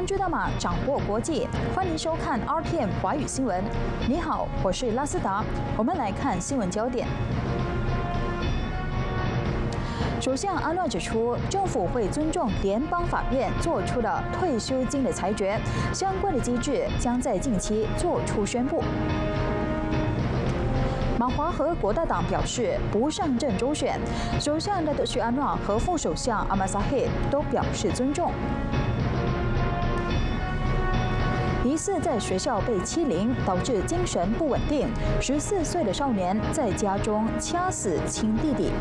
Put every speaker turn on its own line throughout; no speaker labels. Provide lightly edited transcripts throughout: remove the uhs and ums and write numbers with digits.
关注大马，掌握国际，欢迎收看 RTM 华语新闻。你好，我是拉斯达，我们来看新闻焦点。首相安诺指出，政府会尊重联邦法院做出的退休金的裁决，相关的机制将在近期做出宣布。马华和国大党表示不上阵周选，首相纳德许安诺和副首相阿马萨希都表示尊重。疑似在学校被欺凌，导致精神不稳定，14岁的少年在家中掐死亲弟弟。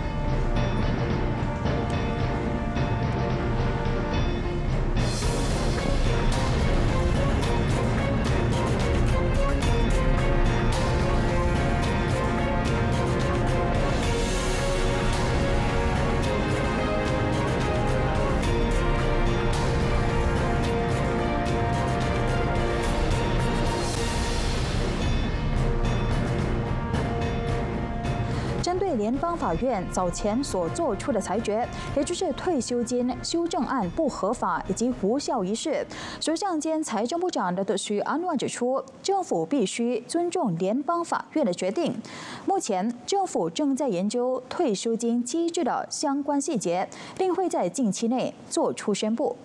针对联邦法院早前所做出的裁决，也就是退休金修正案不合法以及无效一事，首相兼财政部长纳德许安诺指出，政府必须尊重联邦法院的决定。目前，政府正在研究退休金机制的相关细节，并会在近期内做出宣布。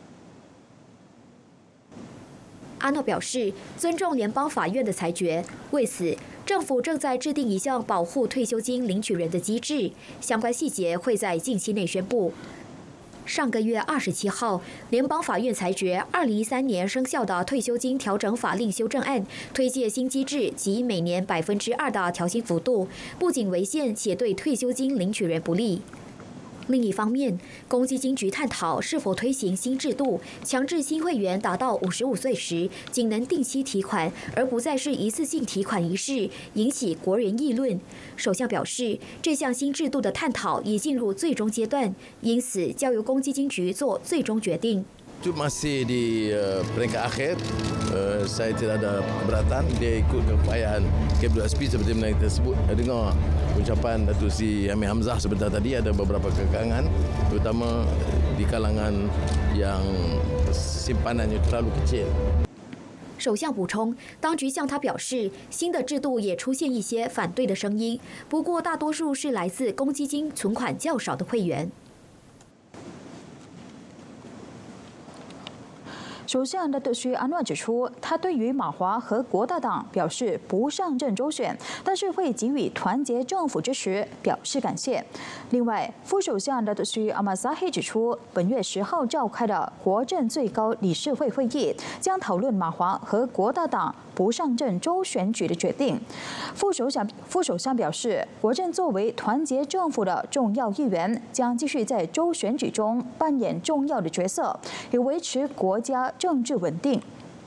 阿诺表示，尊重联邦法院的裁决。为此，政府正在制定一项保护退休金领取人的机制，相关细节会在近期内宣布。上个月27号，联邦法院裁决2013年生效的退休金调整法令修正案，推介新机制及每年2%的调薪幅度，不仅违宪，且对退休金领取人不利。另一方面，公积金局探讨是否推行新制度，强制新会员达到55岁时仅能定期提款，而不再是一次性提款一事，引起国人议论。首相表示，这项新制度的探讨已进入最终阶段，因此交由公积金局做最终决定。
Itu masih di peringkat akhir. Saya tidak ada keberatan. Dia ikut keupayaan KWSP seperti mana kita sebut. Dengar ucapan Datuk Seri Hamid Hamzah sebentar tadi, ada beberapa kekangan, terutama di kalangan yang simpanannya terlalu kecil.
首相补充，当局向他表示，新的制度也出现一些反对的声音，不过大多数是来自公积金存款较少的会员。
首相纳德许安诺指出，他对于马华和国大党表示不上阵周选，但是会给予团结政府支持，表示感谢。另外，副首相纳德许阿马萨希指出，本月10号召开的国政最高理事会会议将讨论马华和国大党不上阵周选举的决定。副首相表示，国政作为团结政府的重要一员，将继续在州选举中扮演重要的角色，以维持国家政治稳定。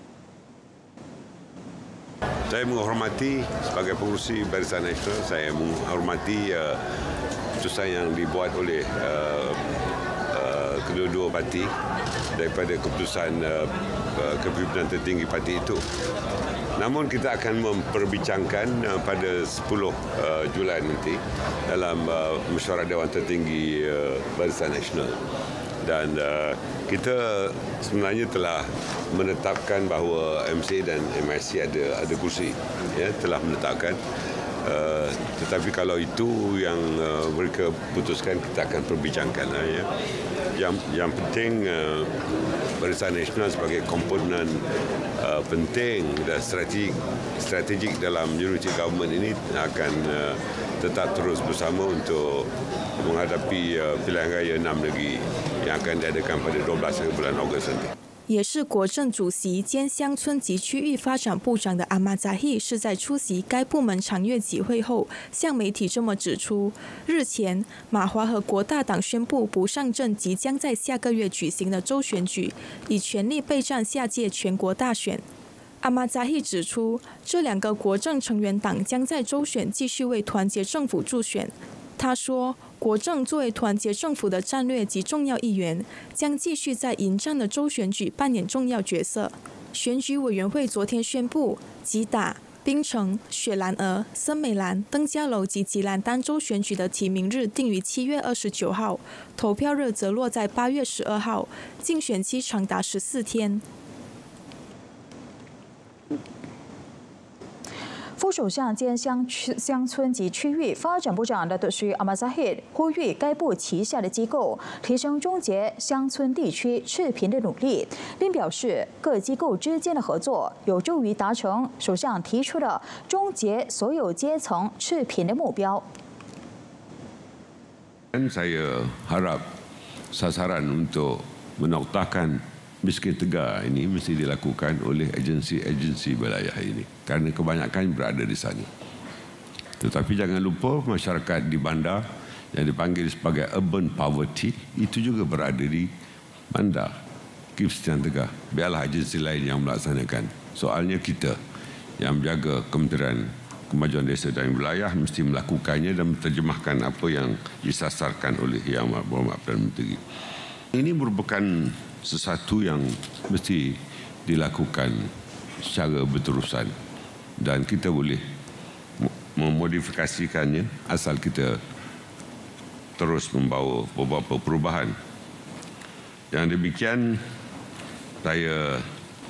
Saya menghormati sebagai pengurusi Barisan Nasional, saya menghormati keputusan yang dibuat oleh kedua-dua parti daripada keputusan kepimpinan tertinggi parti itu. Namun kita akan memperbincangkan pada 10 Julai nanti dalam mesyuarat Dewan Tertinggi Barisan Nasional. Dan kita sebenarnya telah menetapkan bahawa MCA dan MIC ada kursi, ya, telah menetapkan. Tetapi kalau itu yang mereka putuskan, kita akan perbincangkan, ya. Yang penting Barisan Nasional sebagai komponen penting dan strategik dalam unity government ini akan tetap terus bersama untuk menghadapi pilihan raya 6 negeri yang akan diadakan pada 12 bulan Ogos nanti.
也是国政主席兼乡村及区域发展部长的阿马扎希是在出席该部门常月集会后向媒体这么指出。日前，马华和国大党宣布不上阵即将在下个月举行的州选举，以全力备战下届全国大选。阿马扎希指出，这两个国政成员党将在州选继续为团结政府助选。他说，国政作为团结政府的战略及重要一员，将继续在迎战的州选举扮演重要角色。选举委员会昨天宣布，吉打、 槟城、雪兰莪、森美兰、登嘉楼及吉兰丹州选举的提名日定于7月29号，投票日则落在8月12号，竞选期长达14天。
副首相兼乡村及区域发展部长Datuk Seri Ahmad Zahid呼吁该部旗下的机构提升终结乡村地区赤贫的努力，并表示各机构之间的合作有助于达成首相提出的终结所有阶层赤贫的目标。
Saya harap sasaran untuk menoktahkan miskin tegar ini mesti dilakukan oleh agensi-agensi wilayah ini kerana kebanyakan berada di sana. Tetapi jangan lupa masyarakat di bandar yang dipanggil sebagai urban poverty itu juga berada di bandar. Kipsian Tegar. Biarlah agensi lain yang melaksanakan. Soalnya kita yang menjaga Kementerian Kemajuan Desa dan Wilayah mesti melakukannya dan menterjemahkan apa yang disasarkan oleh Yang Berhormat Perdana Menteri. Ini merupakan sesuatu yang mesti dilakukan secara berterusan dan kita boleh memodifikasikannya asal kita terus membawa beberapa perubahan. Yang demikian saya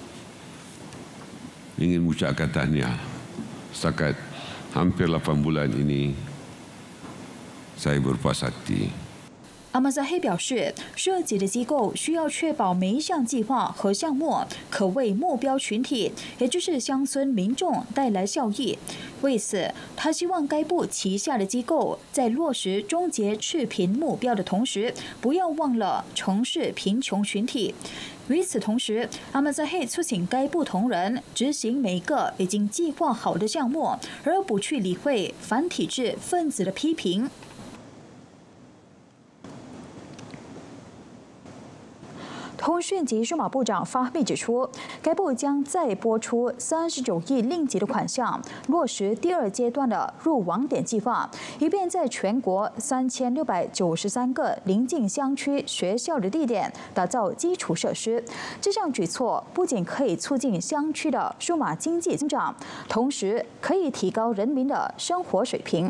ingin mengucapkan tahniah. Setakat hampir 8 bulan ini saya berpuas hati.
Ahmad Zahid表示，涉及的机构需要确保每一项计划和项目可为目标群体，也就是乡村民众带来效益。为此，他希望该部旗下的机构在落实终结赤贫目标的同时，不要忘了城市贫穷群体。与此同时，Ahmad Zahid促请该部同仁执行每一个已经计划好的项目，而不去理会反体制分子的批评。通讯及数码部长发密指出，该部将再拨出39亿令吉的款项，落实第2阶段的入网点计划，以便在全国3693个邻近乡区学校的地点打造基础设施。这项举措不仅可以促进乡区的数码经济增长，同时可以提高人民的生活水平。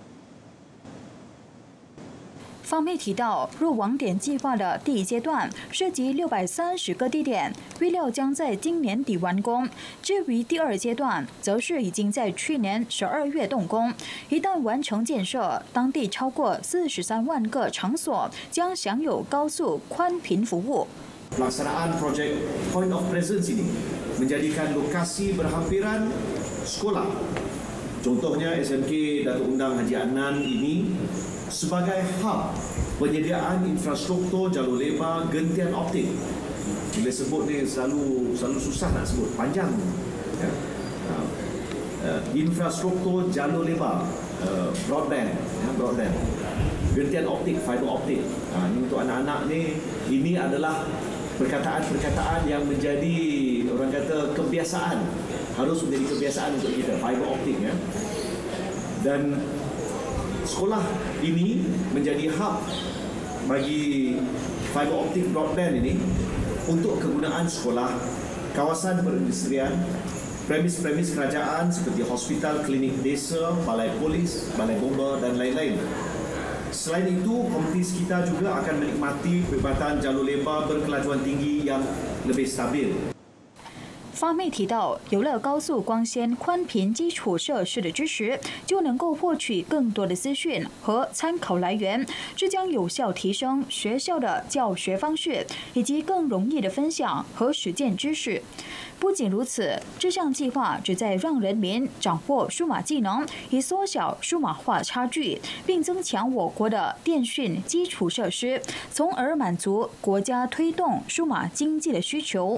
方面提到，入网点计划的第1阶段涉及630个地点，预料将在今年底完工。至于第2阶段，则是已经在去年12月动工。一旦完成建设，当地超过43万个场所将享有高速宽频服务。
Pelaksanaan projek Point of Presence ini menjadikan lokasi berhampiran sekolah. Contohnya SMK Datuk Undang Haji Adnan ini sebagai hub penyediaan infrastruktur jalur lebar gentian optik. Bila sebut ni selalu susah nak sebut, panjang. Ya. Infrastruktur jalur lebar, broadband, gentian optik, fiber optik. Ini untuk anak-anak ni, ini adalah perkataan-perkataan yang menjadi orang kata kebiasaan, harus menjadi kebiasaan untuk kita, fiber optik ya. Dan sekolah ini menjadi hub bagi fiber optik broadband ini untuk kegunaan sekolah, kawasan perindustrian, premis-premis kerajaan seperti hospital, klinik desa, balai polis, balai bomba dan lain-lain. Selain itu, komuniti sekitar juga akan menikmati perkhidmatan jalur lebar berkelajuan tinggi yang lebih stabil.
发妹提到，有了高速光纤宽频基础设施的支持，就能够获取更多的资讯和参考来源，这将有效提升学校的教学方式，以及更容易的分享和实践知识。不仅如此，这项计划旨在让人民掌握数码技能，以缩小数码化差距，并增强我国的电讯基础设施，从而满足国家推动数码经济的需求。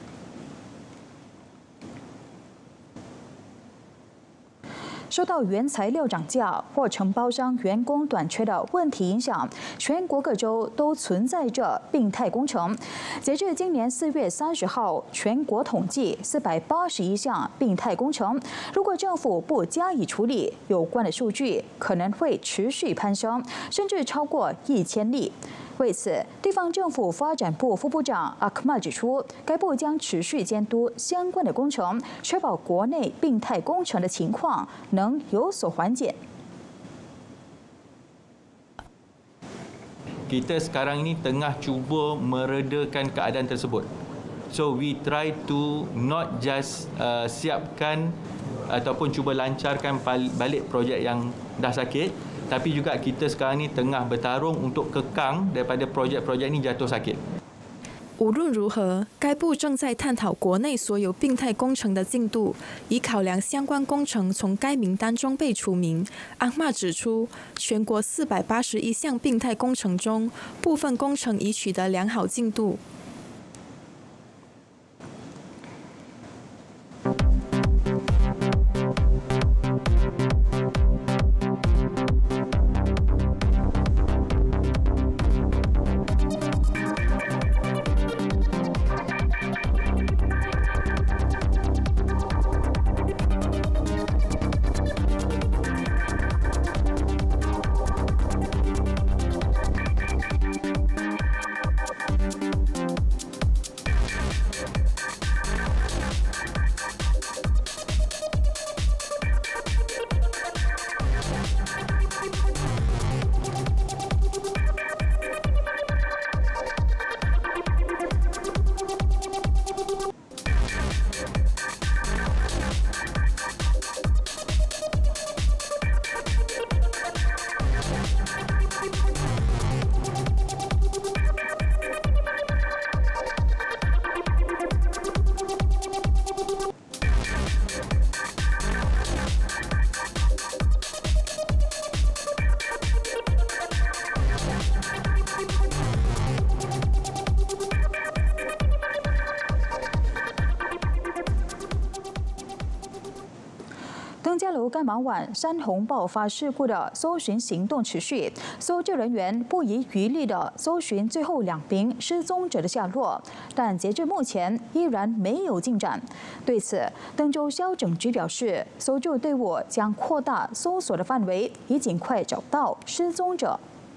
受到原材料涨价或承包商员工短缺的问题影响，全国各州都存在着病态工程。截至今年4月30号，全国统计481项病态工程。如果政府不加以处理，有关的数据可能会持续攀升，甚至超过1000例。 为此，地方政府发展部副部长阿克曼指出，该部将持续监督相关的工程，确保国内病态工程的情况能有所缓解。
Kita sekarang ini tengah cuba meredakan keadaan tersebut. So we try to not just siapkan ataupun cuba lancarkan balik projek yang dah sakit, tapi juga kita sekarang ini tengah bertarung untuk kekang daripada projek-projek ini jatuh sakit.
无论如何，该部正在探讨国内所有病态工程的进度，以考量相关工程从该名单中被除名。阿玛指出，全国481项病态工程中，部分工程已取得良好进度。
登嘉楼干马湾山洪爆发事故的搜寻行动持续，搜救人员不遗余力地搜寻最后2名失踪者的下落，但截至目前依然没有进展。对此，登州消整局表示，搜救队伍将扩大搜索的范围，以尽快找到失踪者。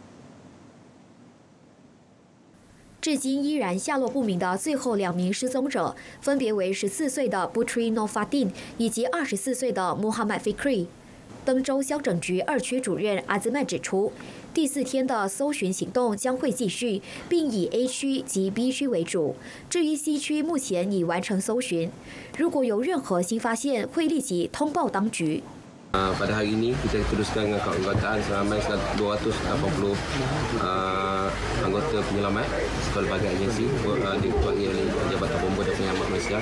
至今依然下落不明的最后2名失踪者，分别为14岁的 Putri Nofadin 以及24岁的 Muhammad Fikri。登州消整局2区主任阿兹曼指出，第4天的搜寻行动将会继续，并以 A 区及 B 区为主。至于 C 区，目前已完成搜寻，如果有任何新发现，会立即通报当局。
Pada hari ini kita teruskan dengan keanggotaan seramai 280 anggota penyelamat pelbagai agensi diketuai oleh Jabatan Bomba dan Penyelamat Malaysia,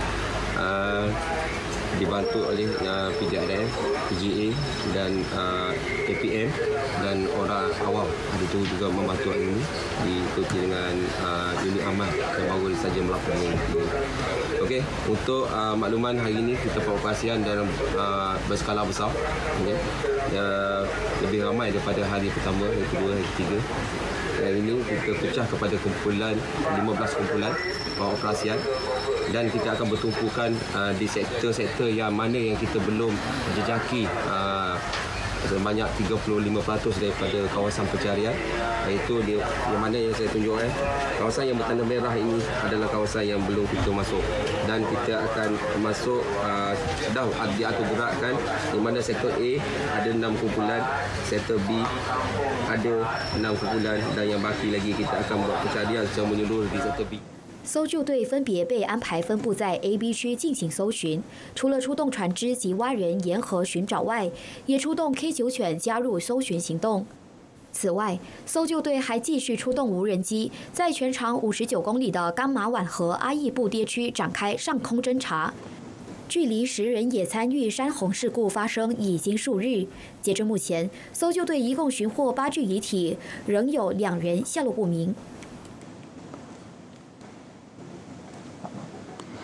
dibantu oleh PJRF, PGA dan APM dan orang awam. Itu juga membantu hari ini diikuti dengan unit aman yang baru saja melakukan ini. Okey, untuk makluman hari ini kita pengoperasian dalam berskala besar, okay. Lebih ramai daripada hari pertama, hari kedua, hari ketiga. Hari ini kita pecah kepada kumpulan 15 kumpulan pengoperasian dan kita akan bertumpukan di sektor-sektor yang mana yang kita belum jejaki sebanyak 35% daripada kawasan pencarian, iaitu yang mana yang saya tunjuk kawasan yang bertanda merah ini adalah kawasan yang belum kita masuk dan kita akan masuk sedang diatur gerakkan di mana sektor A ada 6 kumpulan, sektor B ada 6 kumpulan dan yang baki lagi kita akan buat pencarian secara menyeluruh di sektor B.
搜救队分别被安排分布在 A、B 区进行搜寻，除了出动船只及蛙人沿河寻找外，也出动 K9 犬加入搜寻行动。此外，搜救队还继续出动无人机，在全长59公里的甘马碗河阿义布跌区展开上空侦察。距离10人也参与山洪事故发生已经数日，截至目前，搜救队一共寻获8具遗体，仍有2人下落不明。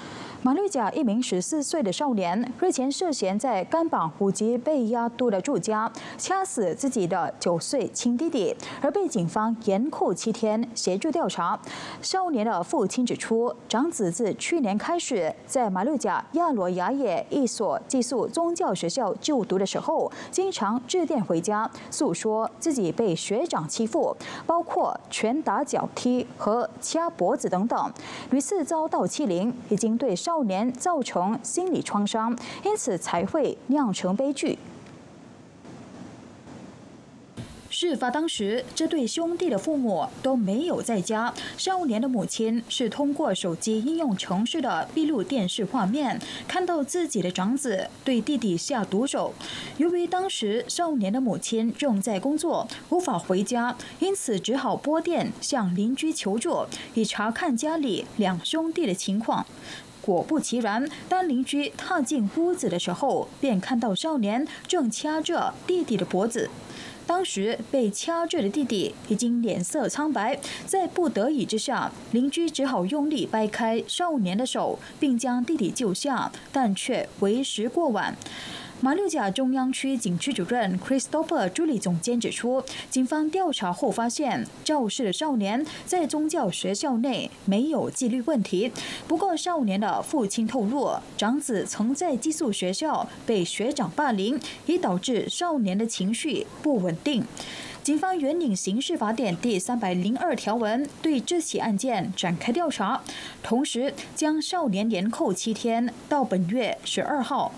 马六甲一名14岁的少年日前涉嫌在甘榜5级被押渡的住家掐死自己的9岁亲弟弟，而被警方严扣7天协助调查。少年的父亲指出，长子自去年开始在马六甲亚罗雅野一所寄宿宗教学校就读的时候，经常致电回家诉说自己被学长欺负，包括拳打脚踢和掐脖子等等，屡次遭到欺凌，已经对少年造成心理创伤，因此才会酿成悲剧。事发当时，这对兄弟的父母都没有在家。少年的母亲是通过手机应用程式的闭路电视画面，看到自己的长子对弟弟下毒手。由于当时少年的母亲正在工作，无法回家，因此只好拨电向邻居求助，以查看家里2兄弟的情况。果不其然，当邻居踏进屋子的时候，便看到少年正掐着弟弟的脖子。当时被掐着的弟弟已经脸色苍白，在不得已之下，邻居只好用力掰开少年的手，并将弟弟救下，但却为时过晚。马六甲中央区警区主任 Christopher 助理总监指出，警方调查后发现，肇事的少年在宗教学校内没有纪律问题。不过，少年的父亲透露，长子曾在寄宿学校被学长霸凌，已导致少年的情绪不稳定。警方援引刑事法典第302条文对这起案件展开调查，同时将少年连扣7天，到本月12号。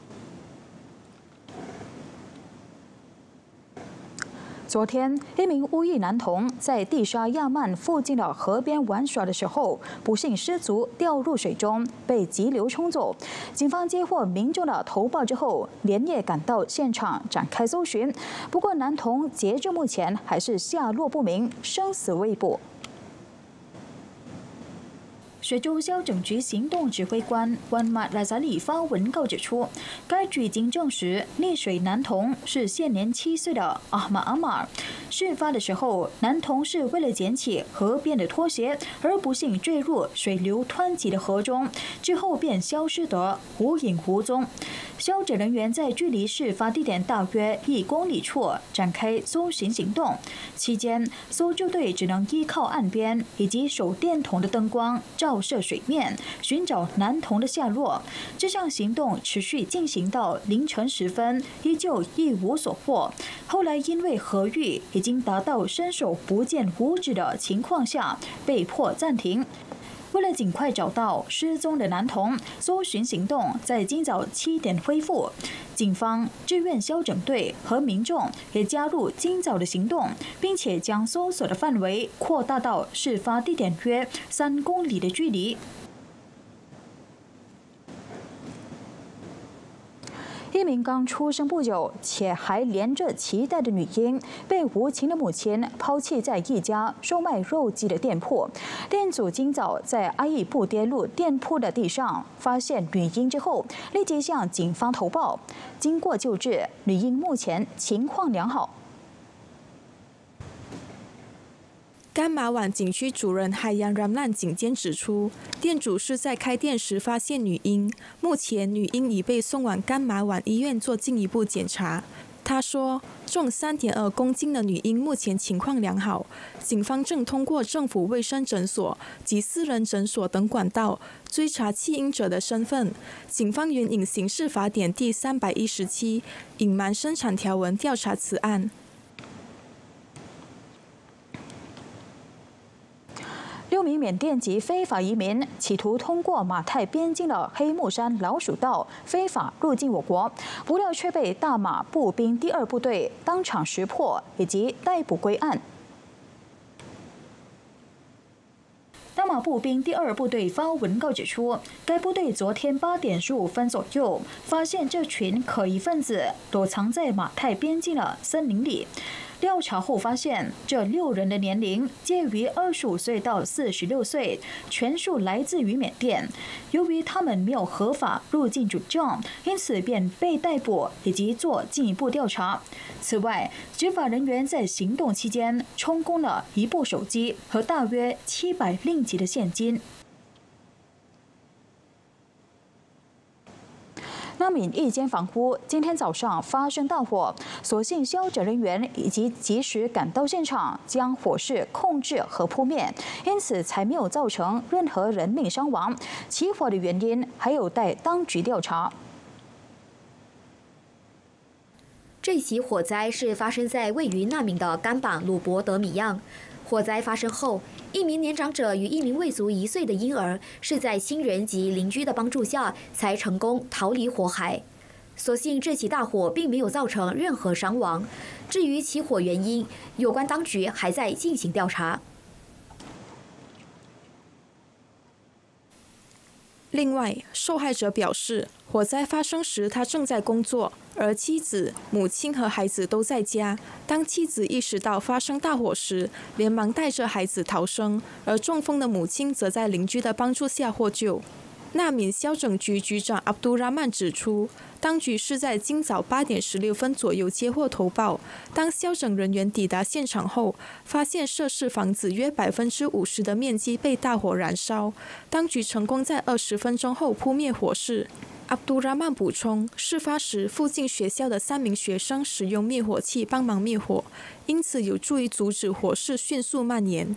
昨天，一名乌裔男童在蒂沙亚曼附近的河边玩耍的时候，不幸失足掉入水中，被急流冲走。警方接获民众的投报之后，连夜赶到现场展开搜寻。不过，男童截至目前还是下落不明，生死未卜。雪州消整局行动指挥官万马拉扎里发文告指出，该局已经证实溺水男童是现年7岁的阿马尔。事发的时候，男童是为了捡起河边的拖鞋，而不幸坠入水流湍急的河中，之后便消失得无影无踪。消拯人员在距离事发地点大约1公里处展开搜寻行动，期间搜救队只能依靠岸边以及手电筒的灯光照射水面，寻找男童的下落。这项行动持续进行到凌晨10分，依旧一无所获。后来因为河域已经达到伸手不见五指的情况下，被迫暂停。为了尽快找到失踪的男童，搜寻行动在今早7点恢复。警方、志愿消拯队和民众也加入今早的行动，并且将搜索的范围扩大到事发地点约3公里的距离。一名刚出生不久且还连着脐带的女婴，被无情的母亲抛弃在一家售卖肉鸡的店铺。店主今早在阿义布跌路店铺的地上发现女婴之后，立即向警方投报。经过救治，女婴目前情况良好。
甘马碗景区主任海洋ram兰警监指出，店主是在开店时发现女婴，目前女婴已被送往甘马碗医院做进一步检查。他说，重3.2公斤的女婴目前情况良好，警方正通过政府卫生诊所及私人诊所等管道追查弃婴者的身份。警方援引刑事法典第317隐瞒生产条文调查此案。
6名缅甸籍非法移民企图通过马泰边境的黑木山老鼠道非法入境我国，不料却被大马步兵第2部队当场识破以及逮捕归案。大马步兵第2部队发文告指出，该部队昨天8点15分左右发现这群可疑分子躲藏在马泰边境的森林里。调查后发现，这6人的年龄介于25岁到46岁，全数来自于缅甸。由于他们没有合法入境准证，因此便被逮捕以及做进一步调查。此外，执法人员在行动期间充公了1部手机和大约700令吉的现金。 纳闽一间房屋今天早上发生大火，所幸消防人员以及及时赶到现场，将火势控制和扑灭，因此才没有造成任何人命伤亡。起火的原因还有待当局调查。
这起火灾是发生在位于纳闽的甘榜鲁伯德米样。火灾发生后，一名年长者与一名未足1岁的婴儿是在亲人及邻居的帮助下才成功逃离火海。所幸这起大火并没有造成任何伤亡。至于起火原因，有关当局还在进行调查。
另外，受害者表示，火灾发生时他正在工作，而妻子、母亲和孩子都在家。当妻子意识到发生大火时，连忙带着孩子逃生，而中风的母亲则在邻居的帮助下获救。纳闽消整局局长阿卜杜拉曼指出，当局是在今早8点16分左右接获投报。当消整人员抵达现场后，发现涉事房子约50%的面积被大火燃烧。当局成功在20分钟后扑灭火势。阿卜杜拉曼补充，事发时附近学校的3名学生使用灭火器帮忙灭火，因此有助于阻止火势迅速蔓延。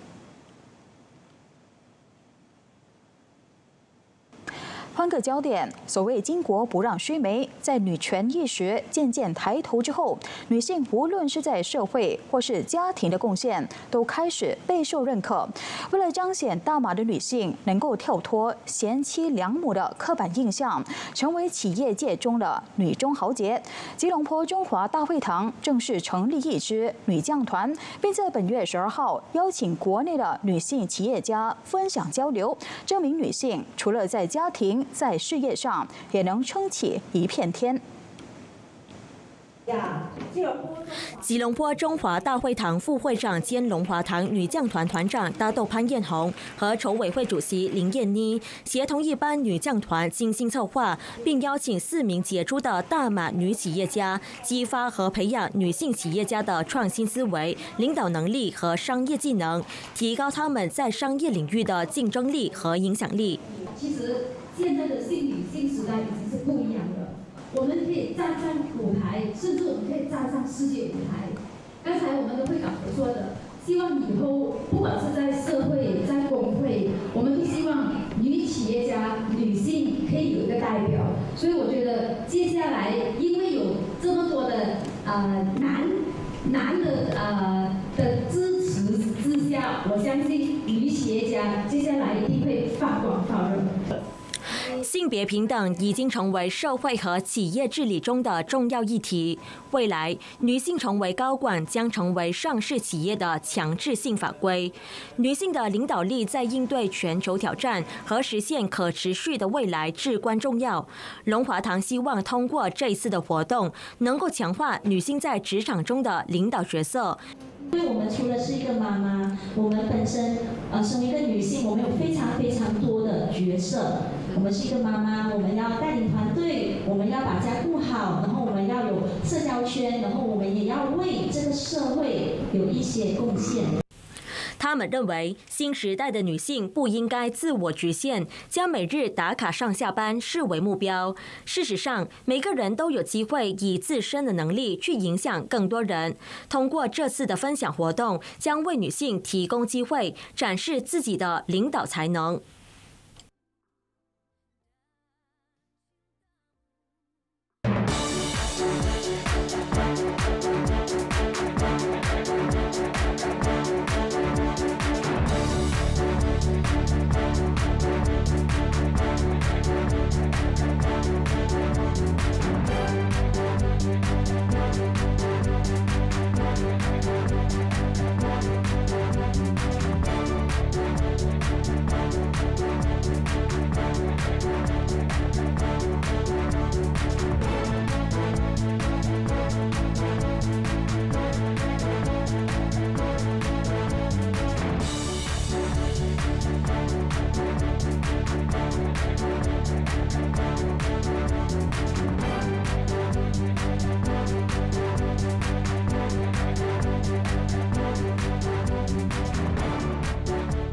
换个焦点，所谓巾帼不让须眉，在女权意识渐渐抬头之后，女性无论是在社会或是家庭的贡献，都开始备受认可。为了彰显大马的女性能够跳脱贤妻良母的刻板印象，成为企业界中的女中豪杰，吉隆坡中华大会堂正式成立一支女将团，并在本月12号邀请国内的女性企业家分享交流，证明女性除了在家庭，在事业上也能撑起一片天。
吉隆坡中华大会堂副会长兼龙华堂女将团团长大豆潘艳红和筹委会主席林燕妮协同一班女将团精心策划，并邀请4名杰出的大马女企业家，激发和培养女性企业家的创新思维、领导能力和商业技能，提高她们在商业领域的竞争力和影响力。
其实现在的新女性时代已经是不一样的。我们可以站上舞台，甚至我们可以站上世界舞台。刚才我们的会长所说的，希望以后不管是在社会、在工会，我们都希望女企业家、女性可以有一个代表。所以我觉得接下来，因为有这么多的男的支持之下，我相信女企业家接下来一定会发光发热。
性别平等已经成为社会和企业治理中的重要议题。未来，女性成为高管将成为上市企业的强制性法规。女性的领导力在应对全球挑战和实现可持续的未来至关重要。龙华堂希望通过这一次的活动，能够强化女性在职场中的领导角色。
因为我们除了是一个妈妈，我们本身身为一个女性，我们有非常非常多的角色。我们是一个妈妈，我们要带领团队，我们要把家顾好，然后我们要有社交圈，然后我们也要为这个社会有一些贡献。
他们认为，新时代的女性不应该自我局限，将每日打卡上下班视为目标。事实上，每个人都有机会以自身的能力去影响更多人。通过这次的分享活动，将为女性提供机会，展示自己的领导才能。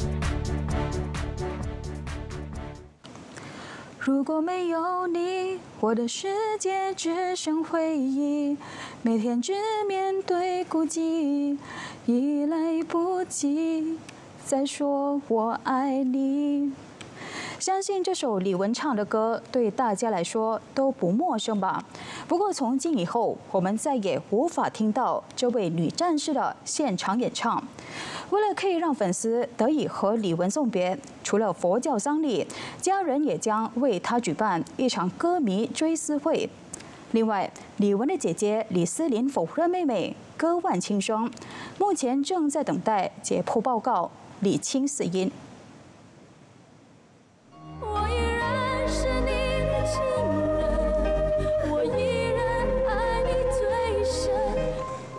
如果没有你， 我的世界只剩回忆，每天只面对孤寂，已来不及再说我爱你。相信这首李玟唱的歌对大家来说都不陌生吧？不过从今以后，我们再也无法听到这位女战士的现场演唱。为了可以让粉丝得以和李玟送别，除了佛教丧礼，家人也将为她举办一场歌迷追思会。另外，李玟的姐姐李思琳否认妹妹歌万轻生，目前正在等待解剖报告理清死因。
我依然是你的情人，我依然爱你最深。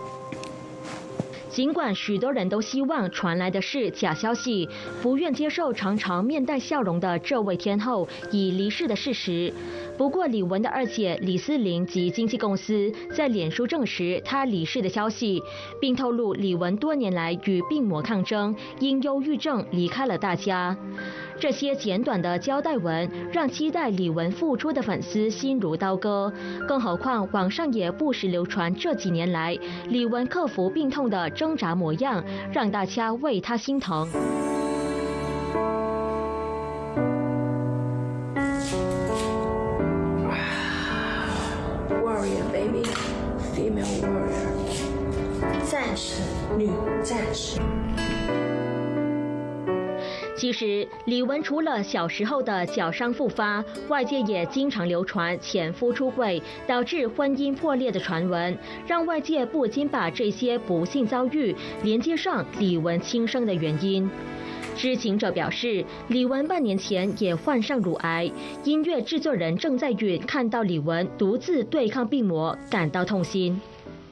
尽管许多人都希望传来的是假消息，不愿接受常常面带笑容的这位天后已离世的事实。不过，李玟的二姐李思琳及经纪公司在脸书证实她离世的消息，并透露李玟多年来与病魔抗争，因忧郁症离开了大家。这些简短的交代文让期待李玟复出的粉丝心如刀割，更何况网上也不时流传这几年来李玟克服病痛的挣扎模样，让大家为她心疼。
Warrior baby, female warrior， 战士，女战士。
其实，李玟除了小时候的脚伤复发，外界也经常流传前夫出轨导致婚姻破裂的传闻，让外界不禁把这些不幸遭遇连接上李玟轻生的原因。知情者表示，李玟半年前也患上乳癌，音乐制作人郑在允看到李玟独自对抗病魔，感到痛心。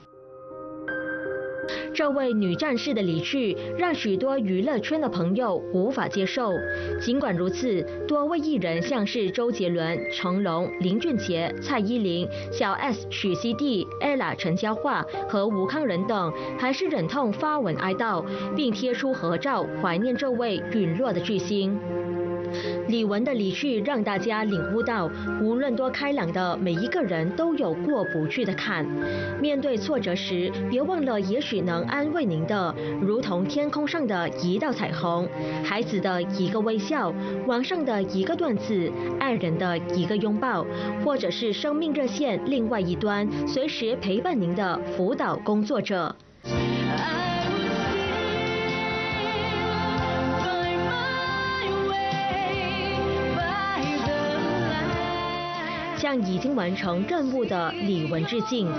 这位女战士的离去，让许多娱乐圈的朋友无法接受。尽管如此，多位艺人像是周杰伦、成龙、林俊杰、蔡依林、小 S、许熙娣、ella、陈嘉桦和吴康仁等，还是忍痛发文哀悼，并贴出合照怀念这位陨落的巨星。李玟的离去让大家领悟到，无论多开朗的每一个人都有过不去的坎。面对挫折时，别忘了，也许能安慰您的，如同天空上的一道彩虹，孩子的一个微笑，网上的一个段子，爱人的一个拥抱，或者是生命热线另外一端随时陪伴您的辅导工作者。向已经完成任务的李玟致敬。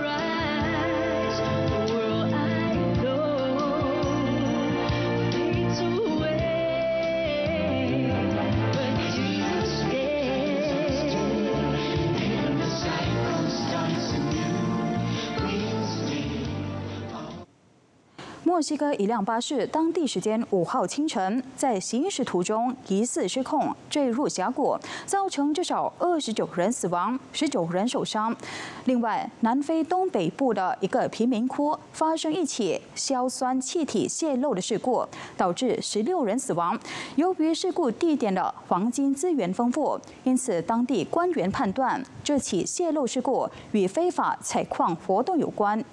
墨西哥一辆巴士当地时间5号清晨在行驶途中疑似失控坠入峡谷，造成至少29人死亡，19人受伤。另外，南非东北部的一个贫民窟发生一起硝酸气体泄漏的事故，导致16人死亡。由于事故地点的黄金资源丰富，因此当地官员判断这起泄漏事故与非法采矿活动有关。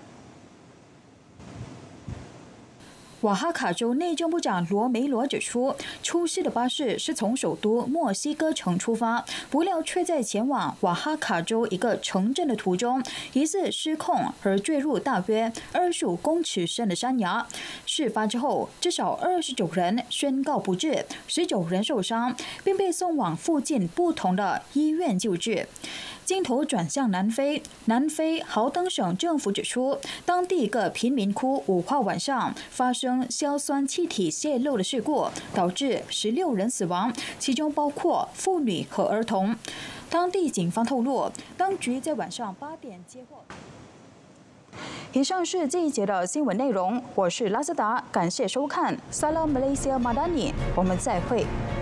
瓦哈卡州内政部长罗梅罗指出，出事的巴士是从首都墨西哥城出发，不料却在前往瓦哈卡州一个城镇的途中，疑似失控而坠入大约25公尺深的山崖。事发之后，至少29人宣告不治，19人受伤，并被送往附近不同的医院救治。镜头转向南非，南非豪登省政府指出，当地一个贫民窟5号晚上发生硝酸气体泄漏的事故，导致16人死亡，其中包括妇女和儿童。当地警方透露，当局在晚上8点接获。以上是这一节的新闻内容，我是拉斯达，感谢收看 Salam Malaysia Madani， 我们再会。